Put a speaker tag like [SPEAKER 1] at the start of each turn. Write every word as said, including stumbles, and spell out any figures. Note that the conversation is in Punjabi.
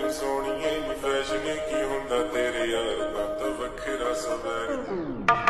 [SPEAKER 1] ਸੋਹਣੀਏ ਨੀ ਫੈਸ਼ਨ ਕੀ ਹੁੰਦਾ ਤੇਰੇ ਯਾਰ ਦਾ ਤਾਂ ਵੱਖਰਾ ਸਵੈਗ।